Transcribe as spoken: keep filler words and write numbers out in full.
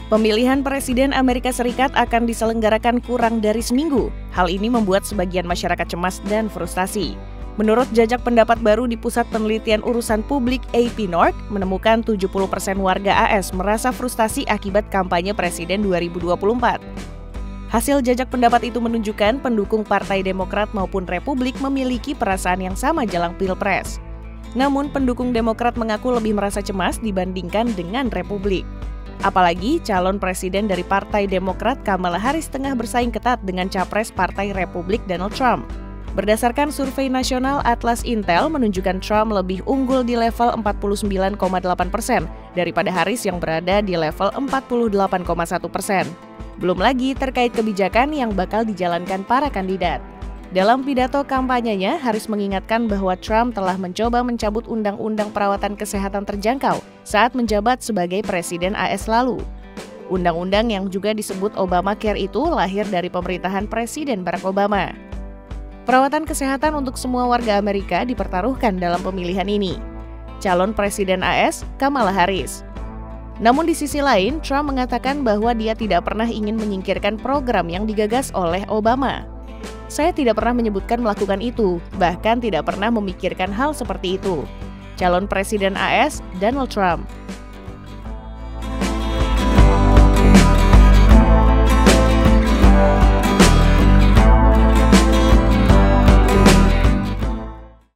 Pemilihan Presiden Amerika Serikat akan diselenggarakan kurang dari seminggu. Hal ini membuat sebagian masyarakat cemas dan frustasi. Menurut jajak pendapat baru di Pusat Penelitian Urusan Publik A P North, menemukan tujuh puluh persen warga A S merasa frustasi akibat kampanye Presiden dua ribu dua puluh empat. Hasil jajak pendapat itu menunjukkan pendukung Partai Demokrat maupun Republik memiliki perasaan yang sama jelang Pilpres. Namun, pendukung Demokrat mengaku lebih merasa cemas dibandingkan dengan Republik. Apalagi calon presiden dari Partai Demokrat Kamala Harris tengah bersaing ketat dengan capres Partai Republik Donald Trump. Berdasarkan survei nasional Atlas Intel menunjukkan Trump lebih unggul di level empat puluh sembilan koma delapan persen daripada Harris yang berada di level empat puluh delapan koma satu persen. Belum lagi terkait kebijakan yang bakal dijalankan para kandidat. Dalam pidato kampanyenya, Harris mengingatkan bahwa Trump telah mencoba mencabut undang-undang perawatan kesehatan terjangkau saat menjabat sebagai presiden A S lalu. Undang-undang yang juga disebut Obamacare itu lahir dari pemerintahan Presiden Barack Obama. Perawatan kesehatan untuk semua warga Amerika dipertaruhkan dalam pemilihan ini. Calon presiden A S, Kamala Harris. Namun di sisi lain, Trump mengatakan bahwa dia tidak pernah ingin menyingkirkan program yang digagas oleh Obama. Saya tidak pernah menyebutkan melakukan itu, bahkan tidak pernah memikirkan hal seperti itu. Calon Presiden A S, Donald Trump.